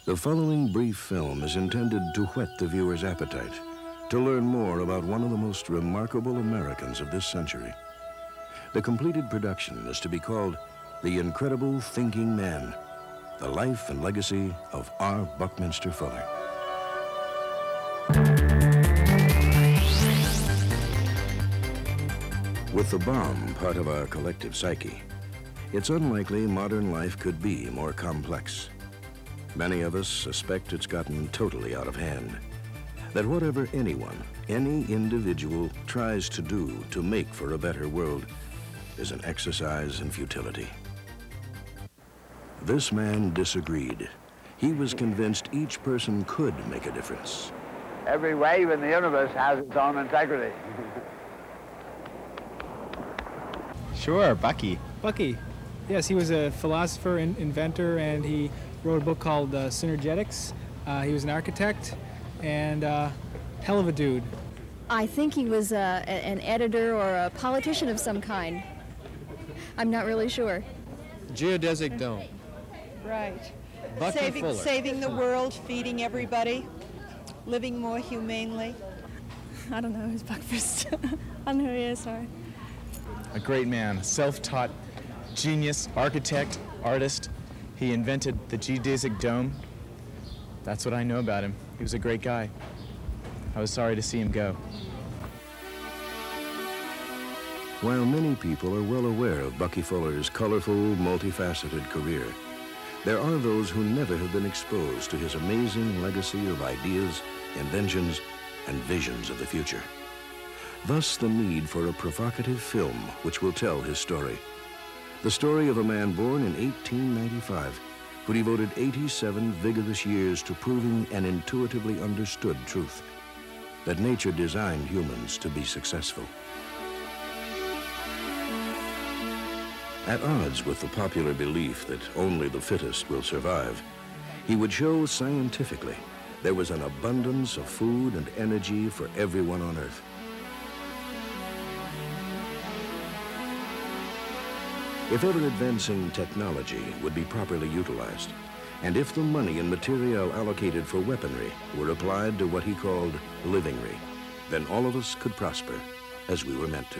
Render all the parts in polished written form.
The following brief film is intended to whet the viewer's appetite, to learn more about one of the most remarkable Americans of this century. The completed production is to be called The Incredible Thinking Man, the life and legacy of R. Buckminster Fuller. With the bomb part of our collective psyche, it's unlikely modern life could be more complex. Many of us suspect it's gotten totally out of hand. That whatever anyone, any individual tries to do to make for a better world is an exercise in futility. This man disagreed. He was convinced each person could make a difference. Every wave in the universe has its own integrity. Sure, Bucky. Bucky. Yes, he was a philosopher and inventor, and he wrote a book called Synergetics. He was an architect and hell of a dude. I think he was an editor or a politician of some kind. I'm not really sure. Geodesic dome. Right. Bucky Fuller. Saving the world, feeding everybody, living more humanely. I don't know who's Buckminster. I don't know who he is, sorry. A great man, self-taught genius, architect, artist. He invented the geodesic dome. That's what I know about him. He was a great guy. I was sorry to see him go. While many people are well aware of Bucky Fuller's colorful, multifaceted career, there are those who never have been exposed to his amazing legacy of ideas, inventions, and visions of the future. Thus, the need for a provocative film which will tell his story. The story of a man born in 1895 who devoted 87 vigorous years to proving an intuitively understood truth, that nature designed humans to be successful. At odds with the popular belief that only the fittest will survive, he would show scientifically there was an abundance of food and energy for everyone on Earth. If ever-advancing technology would be properly utilized, and if the money and material allocated for weaponry were applied to what he called livingry, then all of us could prosper as we were meant to.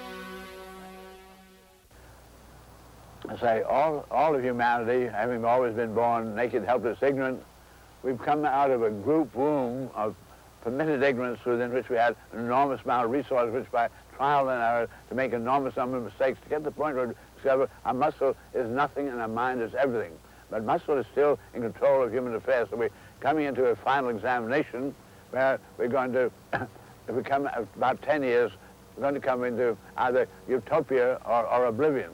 I say all of humanity, having always been born naked, helpless, ignorant, we've come out of a group womb of permitted ignorance within which we had an enormous amount of resources, which by trial and error to make enormous number of mistakes, to get to the point where we discover our muscle is nothing and our mind is everything. But muscle is still in control of human affairs, so we're coming into a final examination where we're going to, if we come about 10 years, we're going to come into either utopia or oblivion.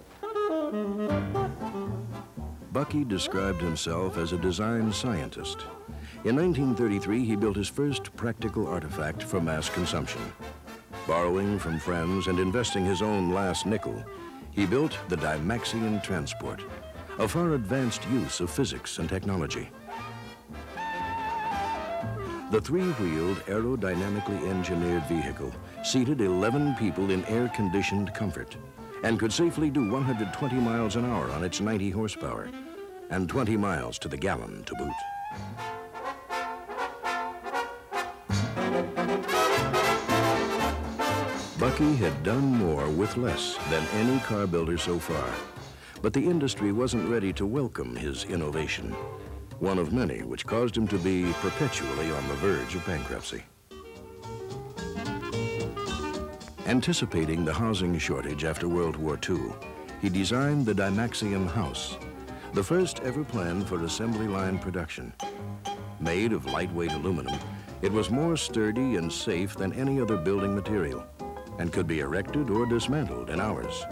Bucky described himself as a design scientist. In 1933, he built his first practical artifact for mass consumption. Borrowing from friends and investing his own last nickel, he built the Dymaxion transport, a far advanced use of physics and technology. The three-wheeled, aerodynamically engineered vehicle seated 11 people in air-conditioned comfort and could safely do 120 miles an hour on its 90 horsepower and 20 miles to the gallon to boot. Bucky had done more with less than any car builder so far, but the industry wasn't ready to welcome his innovation, one of many which caused him to be perpetually on the verge of bankruptcy. Anticipating the housing shortage after World War II, he designed the Dymaxion house, the first ever planned for assembly line production. Made of lightweight aluminum, it was more sturdy and safe than any other building material and could be erected or dismantled in hours.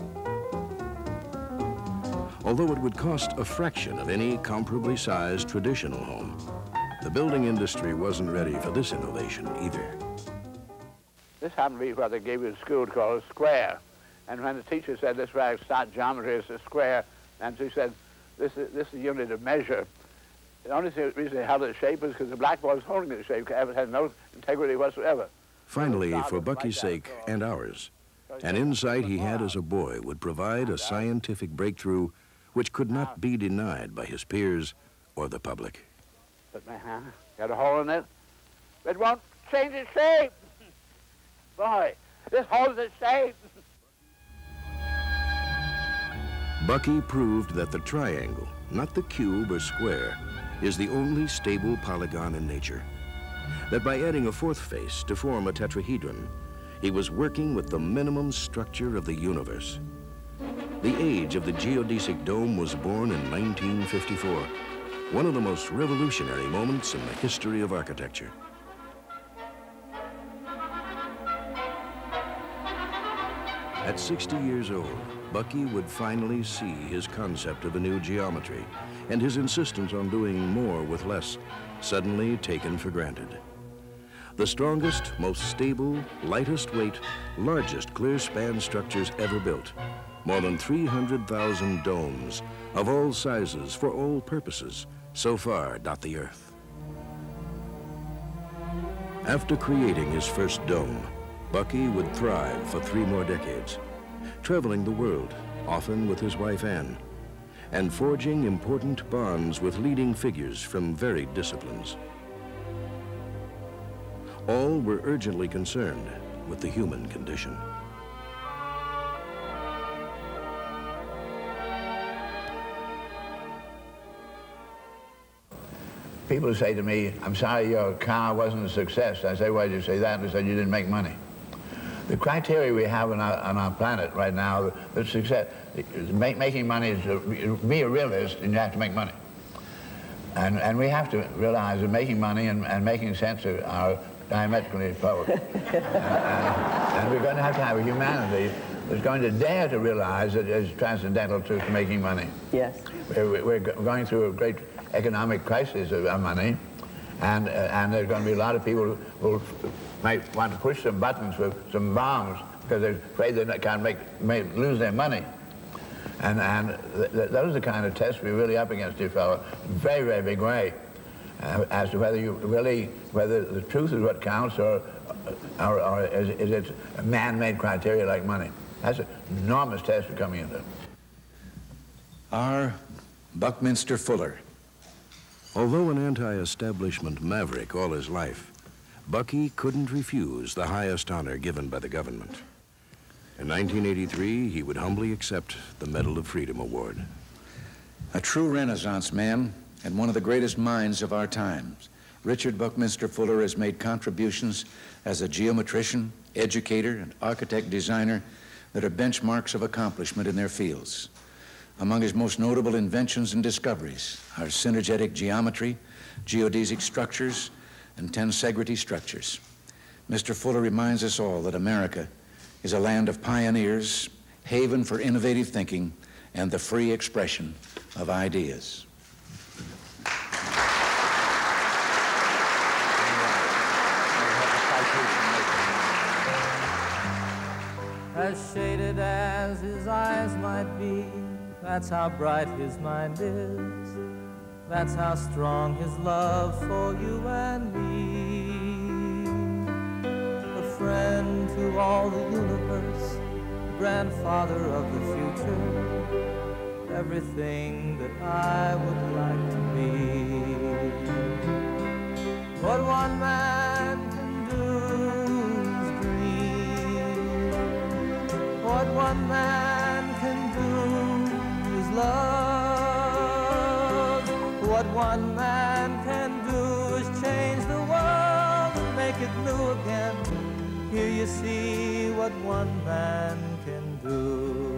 Although it would cost a fraction of any comparably sized traditional home, the building industry wasn't ready for this innovation either. This happened to be what they gave you in school called a square. And when the teacher said this was start geometry is a square, and she said this is the unit of measure. The only reason they held it shape was because the blackboard was holding it shape. It had no integrity whatsoever. Finally, for Bucky's sake and ours, an insight he had as a boy would provide a scientific breakthrough which could not be denied by his peers or the public. Put my hand, got a hole in it. It won't change its shape. Boy, this holds its shape. Bucky proved that the triangle, not the cube or square, is the only stable polygon in nature. That by adding a fourth face to form a tetrahedron, he was working with the minimum structure of the universe. The age of the geodesic dome was born in 1954, one of the most revolutionary moments in the history of architecture. At 60 years old, Bucky would finally see his concept of a new geometry and his insistence on doing more with less suddenly taken for granted. The strongest, most stable, lightest weight, largest clear span structures ever built. More than 300,000 domes of all sizes for all purposes so far dot the earth. After creating his first dome, Bucky would thrive for 3 more decades, traveling the world, often with his wife Anne, and forging important bonds with leading figures from varied disciplines. All were urgently concerned with the human condition. People say to me, I'm sorry your car wasn't a success. I say, why did you say that? They said, you didn't make money. The criteria we have on our planet right now, the success, making money is to be a realist, and you have to make money. And we have to realize that making money and making sense are diametrically opposed. And we're going to have a humanity that's going to dare to realize that it's transcendental to making money. Yes. We're going through a great economic crisis of money, and there's going to be a lot of people who might want to push some buttons with some bombs because they're afraid they can't lose their money. And those are the kind of tests we're really up against, dear fellow. Very, very big way as to whether the truth is what counts or is it a man-made criteria like money. That's an enormous test we're coming into. R. Buckminster Fuller. Although an anti-establishment maverick all his life, Bucky couldn't refuse the highest honor given by the government. In 1983, he would humbly accept the Medal of Freedom Award. A true Renaissance man and one of the greatest minds of our times, Richard Buckminster Fuller has made contributions as a geometrician, educator, and architect-designer that are benchmarks of accomplishment in their fields. Among his most notable inventions and discoveries are synergetic geometry, geodesic structures, and tensegrity structures. Mr. Fuller reminds us all that America is a land of pioneers, haven for innovative thinking, and the free expression of ideas. As shaded as his eyes might be, that's how bright his mind is. That's how strong his love for you and me. A friend to all the universe, grandfather of the future, everything that I would like to be. What one man can do is dream. What one man can do is love. What one man can do is change the world and make it new again. Here you see what one man can do.